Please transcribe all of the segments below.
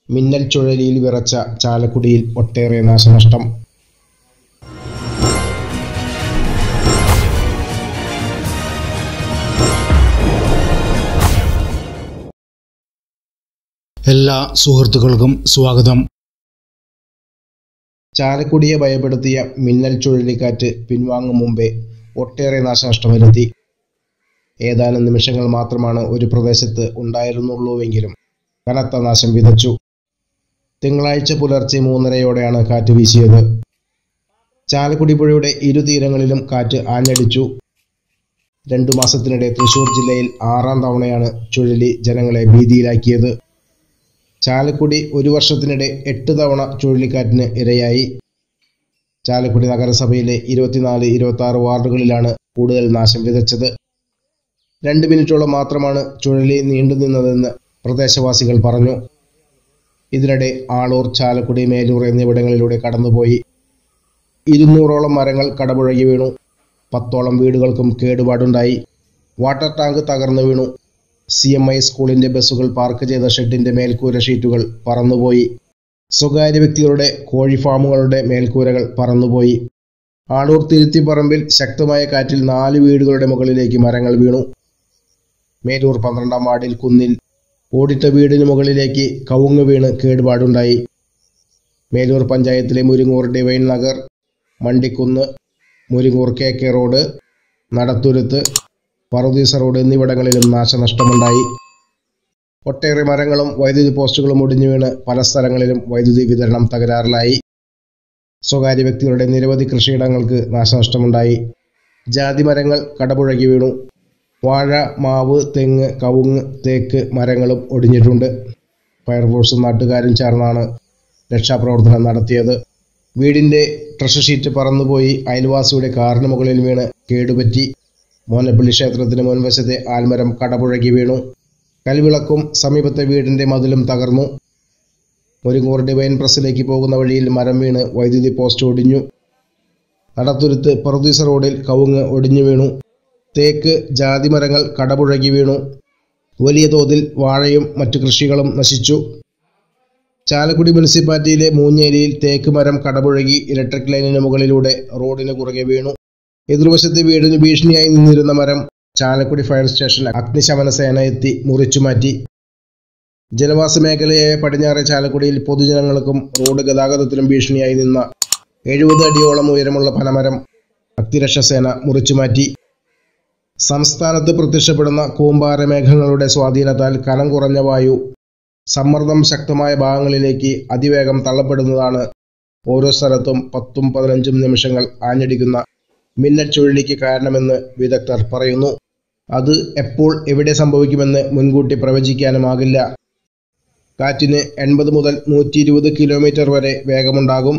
മിന്നൽ ചുഴലിയിൽ വിറച്ച ചാലക്കുടിയിൽ ഒട്ടേറെ നാശനഷ്ടം. എല്ലാ സുഹൃത്തുക്കൾക്കും സ്വാഗതം. ചാലക്കുടിയെ ഭയപ്പെടുത്തിയ മിന്നൽ ചുഴലിക്കാറ്റ് പിൻവാങ്ങും മുമ്പേ ഒട്ടേറെ നാശനഷ്ടം വരുത്തി. ഏതാനും നിമിഷങ്ങൾ മാത്രമാണ് ഒരു പ്രദേശത്ത് ഉണ്ടായിരുന്നുള്ളൂവെങ്കിലും കനത്ത നാശം വിതച്ചു. തിങ്കളാഴ്ച പുലർച്ചെ 3:30-ഓടെയാണ് കാറ്റ് വീശിയത്. ചാലക്കുടി പുഴയുടെ ഇരുതീരങ്ങളിലും കാറ്റ് ആഞ്ഞടിച്ചു. 2 മാസത്തിനിടെ തൃശൂർ ജില്ലയിൽ 6ാം തവണയാണ് ചുഴലി ജനങ്ങളെ ഭീതിയിലാക്കിയത്. ചാലക്കുടി ഒരു വർഷത്തിനിടെ 8 തവണ ചുഴലിക്കാറ്റിന് ഇരയായി. ചാലക്കുടി നഗരസഭയിലെ 24, 26 വാർഡുകളിലാണ് കൂടുതൽ നാശം വിതച്ചത്. 2 മിനിറ്റോളം മാത്രമാണ് ചുഴലി നീണ്ടുനിന്നതെന്ന് പ്രദേശവാസികൾ പറഞ്ഞു. ഇതിനിടെ ആളൂർ, ചാലക്കുടി, മേലൂർ എന്നിവിടങ്ങളിലൂടെ കടന്നുപോയി. 200ഓളം മരങ്ങൾ കടപുഴകി വീണു. 10ഓളം വീടുകൾക്കും കേടുപാടുണ്ടായി. വാട്ടർ ടാങ്ക് തകർന്നു വീണു. CMI സ്കൂളിന്റെ ബസ്സുകൾ പാർക്ക് ചെയ്ത ഷെഡിന്റെ മേൽക്കൂര ഷീറ്റുകൾ പറന്നുപോയി. സ്വകാര്യ വ്യക്തികളുടെ കോഴി ഫാമുകളുടെ മേൽക്കൂരകൾ പറന്നുപോയി. ആളൂർ തിരുത്തിപ്പറമ്പിൽ ശക്തമായ കാറ്റിൽ 4 വീടുകളുടെ മുകളിലേക്ക് മരങ്ങൾ വീണു. മേലൂർ 12ാം വാർഡിൽ കുന്നിൽ ഓടിട്ട വീടിന് മുകളിലേക്ക് കവുങ്ങ് വീണ് കേടുപാടുണ്ടായി. മേലൂർ പഞ്ചായത്തിലെ Muringur Divine Nagar, Mandikkunnu, Muringur KK road, Nadathuruthu, Parudeesa road എന്നിവിടങ്ങളിലും നാശനഷ്ടമുണ്ടായി. ഒട്ടേറെ മരങ്ങളും വൈദ്യുതി പോസ്റ്റുകളും ഒടിഞ്ഞു വീണ് പല സ്ഥലങ്ങളിലും വൈദ്യുതി വിതരണം തകരാറിലായി. സ്വകാര്യ വ്യക്തികളുടെ നിരവധി കൃഷിയിടങ്ങൾക്ക് നാശനഷ്ടമുണ്ടായി. ജാതി മരങ്ങൾ കടപുഴകി വീണു. വാഴ, മാവ്, തെങ്ങ്, കവുങ്ങ്, തേക്ക് മരങ്ങളും ഒടിഞ്ഞിട്ടുണ്ട്. ഫയർഫോഴ്സും നാട്ടുകാരും ചേർന്നാണ് രക്ഷാപ്രവർത്തനം നടത്തിയത്. വീടിന്റെ ട്രഷർ ഷീറ്റ് പറന്നുപോയി. അയൽവാസിയുടെ കാറിന് മുകളിൽ വീണ് കേടുപറ്റി. മോനപ്പള്ളി ക്ഷേത്രത്തിന് മുൻവശത്തെ ആൽമരം കടപുഴകി വീണു. കൽവിളക്കും സമീപത്തെ വീടിന്റെ മതിലും തകർന്നു. മുരിങ്ങൂർ ഡിവൈൻ പ്രസ്സിലേക്ക് പോകുന്ന വഴിയിൽ മരം വീണ് വൈദ്യുതി പോസ്റ്റ് ഒടിഞ്ഞു. നടത്തുരുത്ത് പറുദീസ റോഡിൽ കവുങ്ങ് ഒടിഞ്ഞു വീണു. തേക്ക്, ജാതി മരങ്ങൾ കടപുഴകി വീണു. വലിയ തോതിൽ വാഴയും മറ്റു കൃഷികളും നശിച്ചു. ചാലക്കുടി മുനിസിപ്പാലിറ്റിയിലെ മൂഞ്ഞേരിയിൽ തേക്ക് മരം കടപുഴകി ഇലക്ട്രിക് ലൈനിന് മുകളിലൂടെ റോഡിന് കുറുകെ വീണു. എതിർവശത്തെ വീടിന് ഭീഷണിയായി നിന്നിരുന്ന മരം ചാലക്കുടി ഫയർ സ്റ്റേഷൻ അഗ്നിശമന സേന എത്തി മുറിച്ചുമാറ്റി. ജനവാസ മേഖലയായ പടിഞ്ഞാറെ ചാലക്കുടിയിൽ പൊതുജനങ്ങൾക്കും റോഡ് ഗതാഗതത്തിനും ഭീഷണിയായി നിന്ന 70 അടിയോളം ഉയരമുള്ള പനമരം അഗ്നിരക്ഷാസേന മുറിച്ചുമാറ്റി. സംസ്ഥാനത്ത് പ്രത്യക്ഷപ്പെടുന്ന കൂമ്പാര മേഘങ്ങളുടെ സ്വാധീനത്താൽ കനം കുറഞ്ഞ വായു സമ്മർദ്ദം ശക്തമായ ഭാഗങ്ങളിലേക്ക് അതിവേഗം തള്ളപ്പെടുന്നതാണ് ഓരോ സ്ഥലത്തും 10ഉം 15ഉം നിമിഷങ്ങൾ ആഞ്ഞടിക്കുന്ന മിന്നൽ ചുഴലിക്ക് കാരണമെന്ന് വിദഗ്ധർ പറയുന്നു. അത് എപ്പോൾ എവിടെ സംഭവിക്കുമെന്ന് മുൻകൂട്ടി പ്രവചിക്കാനുമാകില്ല. കാറ്റിന് 80 മുതൽ 120 കിലോമീറ്റർ വരെ വേഗമുണ്ടാകും.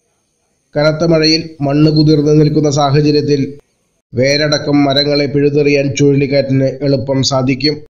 കനത്ത മഴയിൽ മണ്ണ് കുതിർന്നു നിൽക്കുന്ന സാഹചര്യത്തിൽ വേരടക്കം മരങ്ങളെ പിഴുതെറിയാൻ ചുഴലിക്കാറ്റിന് എളുപ്പം സാധിക്കും.